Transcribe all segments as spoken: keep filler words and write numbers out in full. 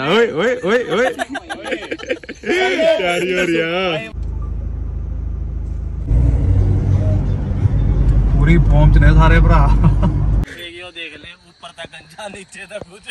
ओए ओए ओए ओए यार यार यार पूरी पहुंच ने सारे भरा देख ले ऊपर तक गंजा नीचे तक कुछ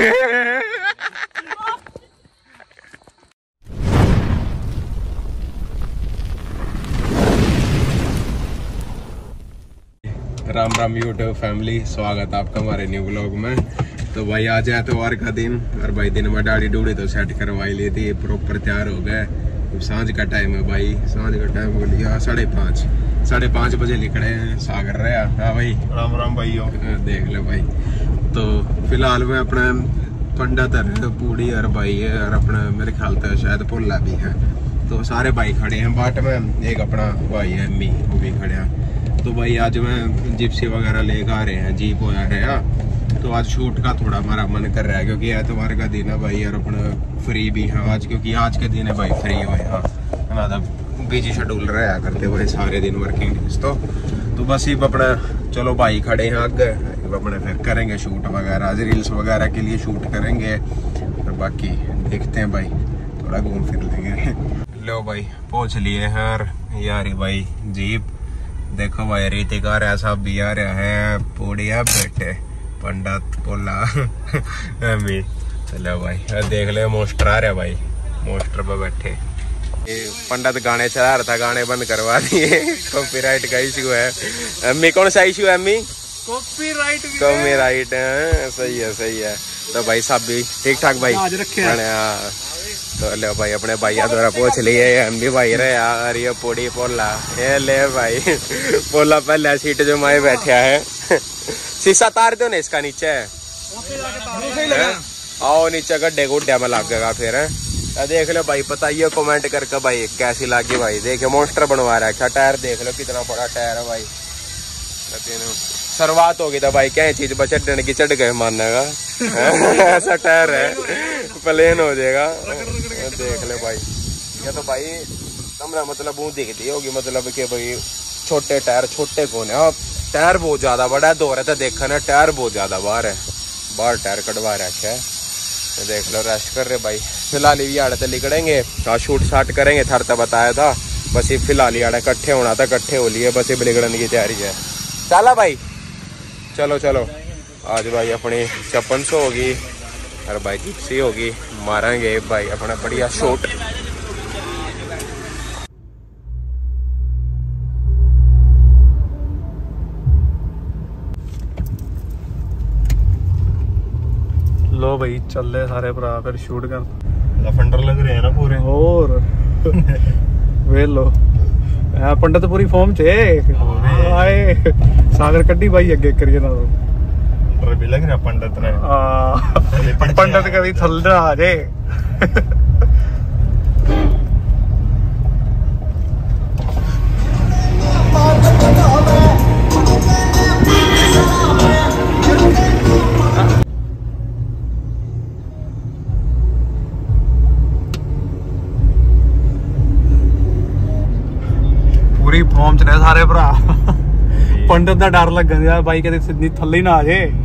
राम राम यूट्यूब फैमिली, स्वागत है आपका हमारे न्यू ब्लॉग में। तो भाई आज है एतवार का दिन और भाई दिन में डाड़ी डूड़ी तो सेट करवाई ली थी, प्रॉपर तैयार हो गए। तो सांझ का टाइम है भाई, सांझ का टाइम हो लिया साढ़े पाँच साढ़े पाँच बजे निकले हैं सागर रहे। हाँ भाई राम राम भाई देख लो भाई। तो फिलहाल में अपना पंडित है पूड़ी और भाई है और अपना मेरे ख्याल से शायद पुल्ला भी है। तो सारे भाई खड़े हैं बाट में, एक अपना भाई है अम्मी वो भी खड़े हैं। तो भाई आज मैं जिप्सी वगैरह लेकर आ रहे हैं, जीप हो रहे हैं। तो आज शूट का थोड़ा हमारा मन कर रहा है क्योंकि एतवार का दिन है भाई और अपना फ्री भी है आज, क्योंकि आज के दिन है भाई फ्री हुए। हाँ मतलब बिजी शेड्यूल रहा करते हुए सारे दिन वर्किंग डेज। तो तो बस ये अपना चलो भाई खड़े हैं आगे, अपने फिर करेंगे शूट वगैरह, आज रील्स वगैरह के लिए शूट करेंगे और बाकी देखते हैं भाई, थोड़ा घूम फिर लेंगे। लो भाई पहुँच लिए हैं और यार भाई जीप देखो भाई, रीतिक आ रहा सब भी आ रहा है, पूड़िया बैठे पंडित पोला अम्मी। चलो भाई देख ले मोस्टर आ रहा भाई, मोस्टर पर बैठे। पंडित गाने चला रहा था, गाने बंद करवा दिए, कॉपीराइट का इशू है। अम्मी कौन सा इशू है अम्मी? कॉपीराइट कॉपीराइट है, सही है सही है। तो भाई सब भी ठीक ठाक भाई तो ले भाई अपने भैया द्वारा पूछ लिए हम भी भाई रहे यार। ये पूड़ी पोला ये ले भाई पोला पहले सीट जो माए बैठा है। शीशा तार दो ना इसका नीचे, आओ नीचे गड्ढे गुड्ढे में लगेगा फिर है। देख लो भाई, बताइए कमेंट करके भाई कैसी लगी भाई। देखिए मोस्टर बनवा रहा है, टायर देख लो कितना बड़ा टायर है भाई। शुरुआत होगी था भाई, क्या चीज बचा चढ़ने की चढ़ गए मानने का ऐसा टायर है, प्लेन हो जाएगा। देख ले भाई, ये तो भाई कमरा मतलब वो दिखती होगी, मतलब कि भाई छोटे टायर छोटे कौन है। टायर बहुत ज्यादा बड़ा है, दो रहे थे देखा ना, टायर बहुत ज्यादा बाहर है, बाहर टायर कटवा रखा है। तो देख लो रेस्ट कर रहे भाई। फिलहाल ये आड़े तो निकलेंगे, शूट शाट करेंगे, थर तो बताया था। बस ये फिलहाल आड़े इकट्ठे होना था, इकट्ठे हो लिए, बस ये बिगड़ने की तैयारी है। चला भाई चलो चलो। आज भाई अपनी छप्पन सौ होगी और भाई जिप्सी होगी, मारेंगे भाई अपना बढ़िया शॉट। लो भाई चल रहे सारे भरा फिर शूट कर। लफंडर लग रहे हैं ना पूरे और वे लो पंडित पूरी फॉर्म चे आए सागर कड्डी भाई अगे करिए ना तो भी लग रहा पंडित ने। पंडित कभी थल आ जाए। पूरी फॉर्म च ने सारे भरा। पंडित का डर लगन दिया भाई, कदे सीधी थले ना आ जाए।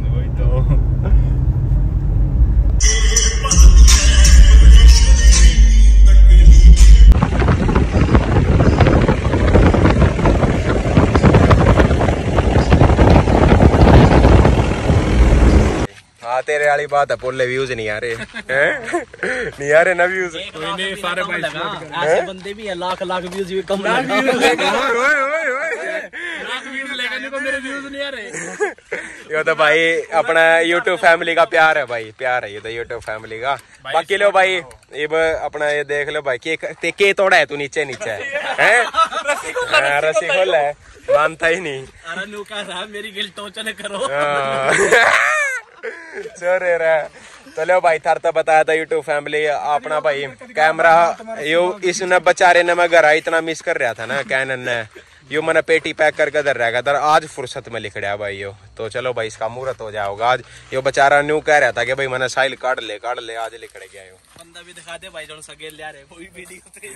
हाँ तेरे वाली बात है, पोले व्यूज नहीं आ रहे हैं, नहीं आ रहे ना व्यूज। नहीं सारे भाई ऐसे बंदे भी है, लाख लाख व्यूज भी कम लाख व्यूज लेगा, मेरे व्यूज नहीं आ रहे। ये तो भाई अपना यूट्यूब फैमिली का प्यार है भाई, प्यार है ये तो यूट्यूब फैमिली का। बाकी लो भाई ये अपना ये देख लो भाई, के के तोड़ा है तू नीचे नीचे है, रस्सी खोल है, मानता ही नहीं। अरे नु कह रहा मेरी गिल टोचन करो चोरे रहा। तो लो भाई थार तो बताया था यूट्यूब फैमिली अपना भाई कैमरा यू इसने बेचारे ने मैं घर इतना मिस कर रहा था ना, कैनन ने यू मैंने पेटी पैक करके दर रहेगा दर आज फुर्सत में लिख रहा भाई यो। तो चलो भाई इसका मुहूर्त हो जाओगा आज। यो बेचारा न्यू कह रहा था कि भाई मैंने साइल काट ले काट ले, आज लिख गया यो। बंदा भी दिखा दे भाई जो सगेल ले आ रहे कोई वीडियो पे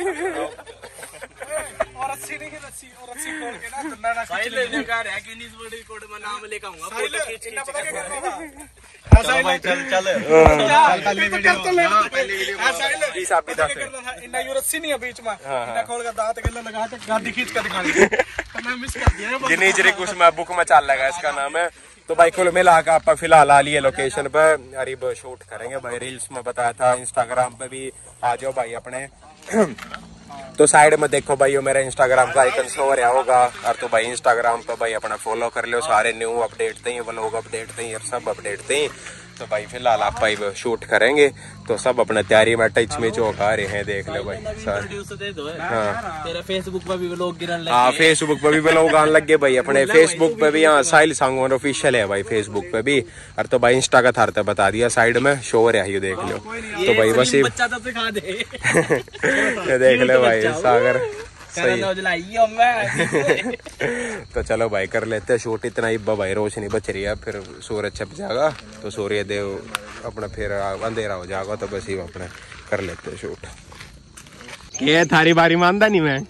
और रस्सी नहीं रस्सी और रस्सी खोल के ना दुल्ला ना साइल ले का रहा कि नीस बड़ी कोड में नाम लेके आऊंगा, फोटो खींच खींच के चल भाई चल चल पहली वीडियो पहली वीडियो जी साहब भी दस इन्ना यूरसी नहीं है बीच में इन्ना खोल के दांत गले लगा के गाड़ी खींच के दिखानी मैं मिस कर दिया जिनी जरी कुछ में बुक में चल लगा इसका नाम है। तो भाई कुल मिला के आप फिलहाल आ लिए लोकेशन पे अरीब शूट करेंगे भाई। रील्स में बताया था, इंस्टाग्राम पे भी आ जाओ भाई अपने। तो साइड में देखो भाई वो मेरा इंस्टाग्राम का आइकन शो हो रहा होगा और तो भाई इंस्टाग्राम पे भाई अपना फॉलो कर लो। सारे न्यू अपडेट थे, व्लॉग अपडेट थे, सब अपडेट थे। तो भाई फिलहाल आप भाई शूट करेंगे तो सब अपने तैयारी में टच में जो आ रहे हैं देख लो भाई सारे। हाँ तेरे फेसबुक पे भी व्लॉग गिरन लगे। हाँ फेसबुक पे भी व्लॉग आने लगे भाई अपने फेसबुक पे भी। हाँ साहिल सांगवान ऑफिशियल है भाई फेसबुक पे भी। और तो भाई इंस्टा का थारते बता दिया साइड में शो रहा है, देख लो। तो भाई बस ये बच्चा तो सिखा दे देख लो भाई सागर सही। तो चलो भाई कर लेते हैं शूट। इतना ही भाई रोशनी बच रही है, फिर सूरज छप जाएगा तो सूर्य देव अपना फिर अंधेरा हो जाएगा। तो बस ही अपने कर लेते हैं शूट। ये थारी बारी मानदा नहीं मैं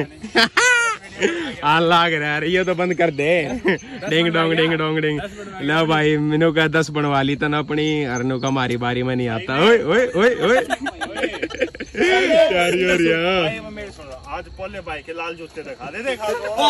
आ लाग रहा है ये तो बंद कर दे। Ding dong ding dong ding लो भाई मैनू का दस बनवा ली तन अपनी अरनू का हमारी बारी में नहीं आता। ओए ओए ओए ओए यार यार यार आज पोले भाई के लाल जूते दिखा दे देखा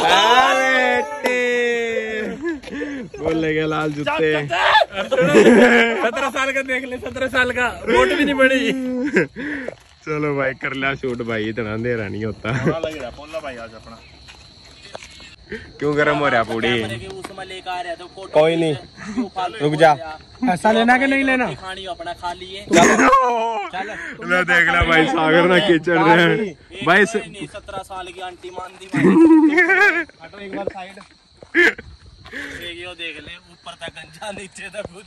बोले के लाल जूते सत्रह साल का देख ले, सत्रह साल का वोट भी नहीं पड़ी। चलो भाई कर लिया शूट भाई, इतना अंधेरा नहीं होता। लग रहा पोला भाई आज अपना क्यों गरम हो रहा पूरी? कोई नहीं रुक जा। ऐसा लेना कि नहीं लेना? खानी अपना खा लिए लो देख ला भाई सागर ना कीचड़ रहे हैं भाई। सत्रह साल की आंटी मान दी एक बार साइड देख ले ऊपर तक गंजा नीचे तक कुछ।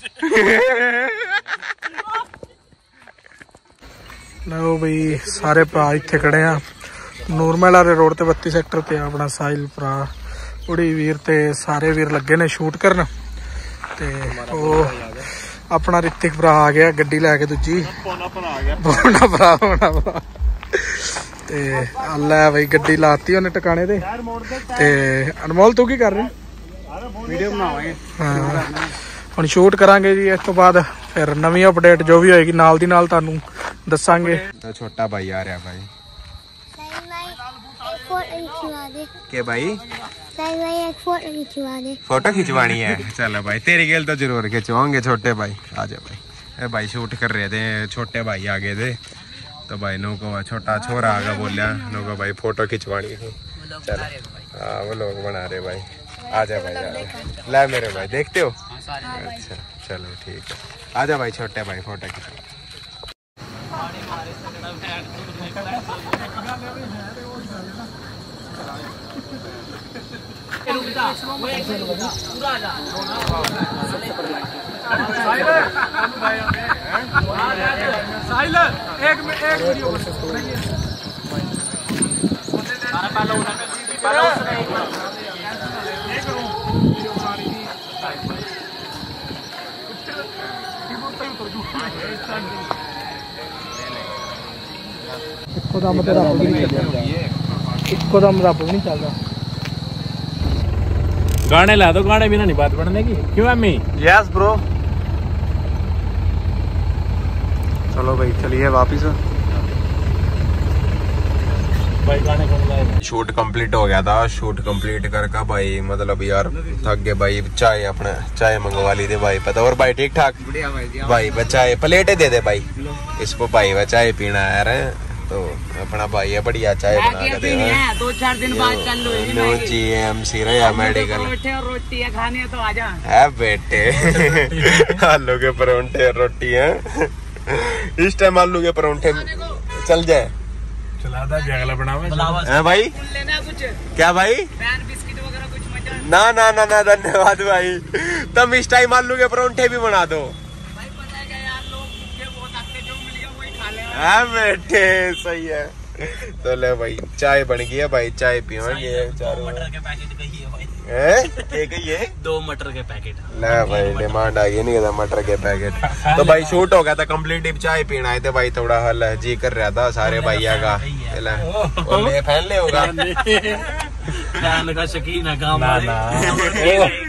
लो भाई सारे भरा इत्थे खड़े हैं नूरमहल वाले रोड ते बत्ती सैक्टर पे अपना साहिल भरा उड़ी वीर ते सारे वीर लगे ने शूट करन। ते ओ अपना ऋतिक भरा आ गया गड्डी लैके दूजी पौना भरा पौना भरा ते अल्ला भाई गड्डी लाती उन्हें टकाने दे। ते अनमोल तू की कर रहे? वीडियो बनावांगे हुण शूट करांगे जी। इस तो बाद फिर नवी अपडेट जो भी होएगी नाल दी नाल तुहानू दसांगे। तो छोटा भाई आ रहा भाई के भाई फोटो खिंचवानी है। चलो भाई तेरी गेल तो जरूर खिंचवाओगे छोटे भाई। आ जा भाई। ए भाई शूट कर रहे थे छोटे भाई आगे थे तो भाई नो को छोटा छोरा आगा बोलिया नो को भाई फोटो खिंचवानी है। चलो हाँ वो लोग बना रहे भाई। आ जा भाई ला मेरे भाई देखते हो? अच्छा चलो ठीक है आ जा भाई छोटे भाई फोटो खिंचवा। एक में एक वीडियो इको दम तो रब भी नहीं चल इको दम रब भी नहीं चल रहा। गाने ला दो, गाने बिना नहीं बात बनने की। क्यों अम्मी? Yes bro. चलो भाई चलिए वापिस। भाई गाने कौन गाएगा? शूट कंप्लीट हो गया था। शूट कंप्लीट करके भाई मतलब यार थक गए भाई। चाय अपने चाय मंगवा ली थी भाई पता। और भाई ठीक ठाक भाई चाय प्लेटें दे दे भाई इसको भाई वह चाय पीना आ रहे हैं। तो अपना भाई है बढ़िया चाय बना के दे। दो चार दिन बाद चल लो या मेडिकल रोटी है खाने तो आजा है बेटे। आलू के परोंठे रोटी है इस टाइम आलू के परोंठे चल जाए। चला था जगला बनावे है भाई लेना कुछ क्या भाई बिस्किट वगैरह कुछ मटन। ना ना ना ना धन्यवाद भाई। तुम इस टाइम आलू के परोंठे भी बना दो भाई। पता है क्या यार लोग भूखे बहुत आते जो मिल गया वही खा ले। हाँ बेटे सही है। तो ले भाई चाय बन गई है भाई चाय पियोगे। चारों मटर के पैकेट कहिए भाई है कहिए दो मटर के पैकेट। ले भाई डिमांड आई नहीं था मटर के पैकेट। तो भाई शूट हो गया था कंप्लीट। चाय पीना आए थे भाई थोड़ा हल जी कर रहा था सारे भैया का। ले फैन ले होगा फैन का शकीन है काम।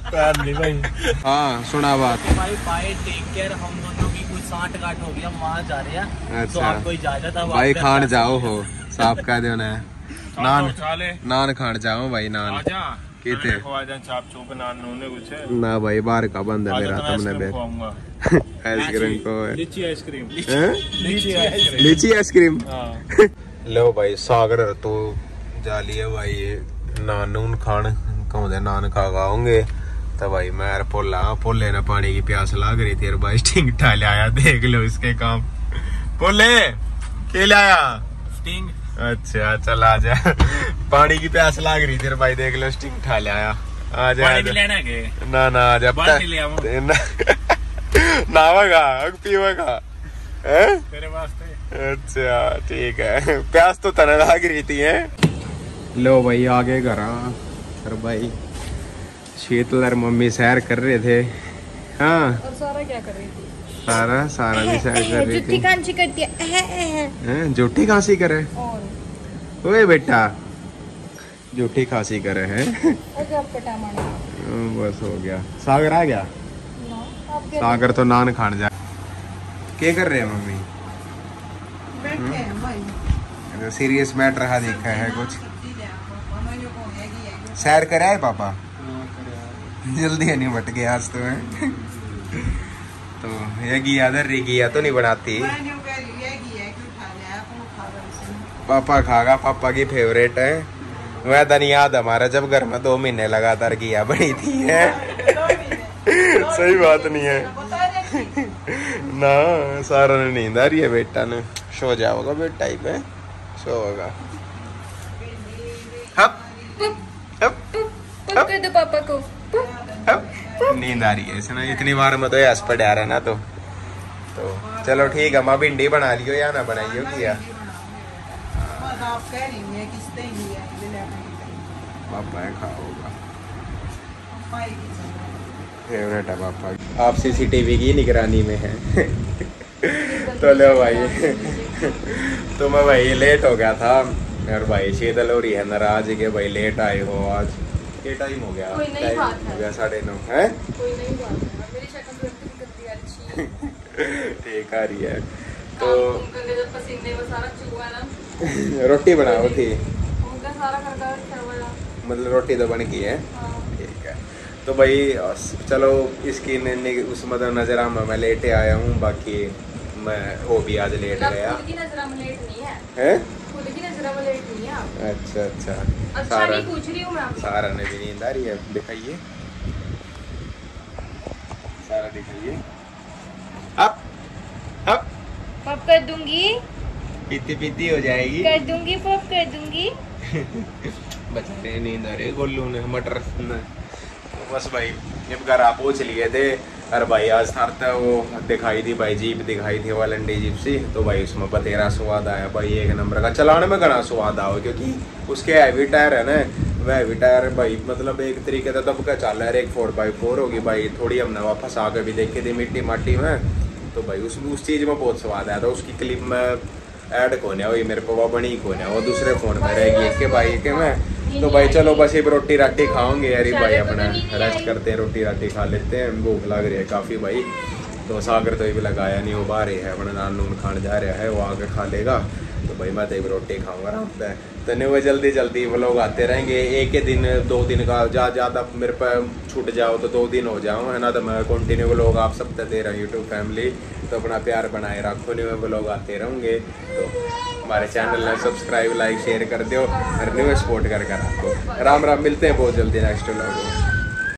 भाई। हाँ सुना बात भाई बाय टेक केयर, हम दोनों की कुछ साठ गांठ हो गई, हम वहाँ जा रहे हैं। तो अच्छा आपको इजाजत है भाई खान जाओ हो साफ कह दो ना नान चाले नान खान जाओ भाई नान आजा किते चाप चूप नान नूने कुछ ना भाई बाहर का बंद है मेरा तुमने बे आइसक्रीम को है लीची आइसक्रीम हैं? लीची आइसक्रीम लीची आइसक्रीम हां लो भाई सागर तो जा लिए भाई नान नून खान कहते नान खा खाओगे तो भाई मैं यार पोला पोले ने पानी की प्यास लाग रही थी और भाई स्टिंग ठाले आया देख लो इसके काम पोले के लाया स्टिंग। अच्छा चल आ जा पानी की प्यास लाग रही थी भाई देख लो स्टिंग ठा ले आया आ जा पानी लेना के ना ना आ जा बाल्टी ले आओ नावेगा पीवेगा हैं तेरे वास्ते। अच्छा ठीक है प्यास तो तना लाग रही थी है। लो भाई आगे घर और भाई शीतल और मम्मी सैर कर रहे थे। हाँ और सारा क्या कर रही थी? सारा सारा भी सैर कर रही जुट्ठी थी। कांची करती है। हैं झूठी खांसी करे और ओए बेटा झूठी खांसी करे हैं और आपका टमाटर बस हो गया। सागर आ गया ना आप क्या सागर तो नान खान जा क्या कर रहे हैं मम्मी बैठे हैं भाई? सीरियस मैटर हा देखा है कुछ सैर करे है पापा जल्दी नहीं बट गया आज तो है तो ये गिया दर रही गिया तो नहीं बनाती पापा खागा पापा की फेवरेट है वह दिन याद हमारा जब घर में दो महीने लगातार गिया बनी थी है सही बात नहीं है ना सारा ने नींद आ रही है बेटा ने सो जाओगा बेटा ही पे सो होगा हप हप पप कर दो पापा को हप नींद आ रही है इसने इतनी बार में तो हंस पड़ आ रहा है ना तो तो चलो ठीक है माँ भिंडी बना लियो या ना बनाइयो किया पापा है खाओगा फेवरेट है पापा आप सीसीटीवी की निगरानी में है तो लो भाई तो मैं भाई लेट हो गया था और भाई शीतल हो रही है नाराज के भाई लेट आए हो आज ये टाइम हो गया कोई नई टाइम बात है। हो गया साढ़े नौ है कोई नहीं बात है, मेरी शक्ल तो इतनी गंदी अच्छी ठीक आ रही है तो उनका जब पसीने में सारा चुआ ना रोटी बनाओ थी उनका सारा घर का रखा हुआ है। मतलब रोटी तो बन गई है हाँ। ठीक है तो भाई चलो इसकी ने, ने, उस मतलब नजर में मैं लेटे आया हूँ बाकी मैं वो भी आज लेट मतलब गया खुद की नजर में लेट नहीं है, है खुद की नजर में लेट नहीं है आप। अच्छा अच्छा अच्छा सारा नहीं पूछ रही हूँ मैं आपसे। सारा ने भी नींद आ रही है दिखाइए सारा दिखाइए अप अप पप कर दूंगी पीती पीती हो जाएगी कर दूंगी पप कर दूंगी। बच्चे नींद आ रही गोलू ने मटर ने बस भाई जब घर आप पहुँच लिए थे अरे भाई आज था वो दिखाई थी भाई जीप दिखाई थी वालंडी जीप सी तो भाई उसमें बतेरा स्वाद आया भाई एक नंबर का चलाने में घना स्वाद आओ क्योंकि उसके हैवी टायर है ना वह हैवी टायर भाई मतलब एक तरीके से दब का चल रहा है एक फोर बाई फोर होगी भाई थोड़ी हमने वापस आके भी देखी थी मिट्टी माटी में तो भाई उस उस चीज़ में बहुत स्वाद आया था उसकी क्लिप में ऐड कोने हुई मेरे को वो बनी कोने वो दूसरे फोन में रहेगी इसके भाई के में तो भाई चलो बस ये रोटी राटी खाओगे यार भाई अपना रेस्ट करते हैं रोटी राटी खा लेते हैं भूख लग रही है काफ़ी भाई तो सागर तो ये भी लगाया नहीं वो बाहर है अपना नान नून खाने जा रहा है वो आके खा लेगा तो भाई मैं तो रोटी खाऊंगा आराम से तो नहीं वो जल्दी जल्दी वो लोग आते रहेंगे एक ही दिन दो दिन का ज़्यादा ज़्यादा मेरे पर छूट जाओ तो दो दिन हो जाओ है ना तो मैं कंटिन्यू वो लोग आप सब दे रहा हूँ यूट्यूब फैमिली तो अपना प्यार बनाए रखो नहीं वो लोग आते रहेंगे तो हमारे चैनल में सब्सक्राइब लाइक शेयर कर दो और न्यू सपोर्ट करके रखो राम राम मिलते हैं बहुत जल्दी नेक्स्ट व्लॉग में।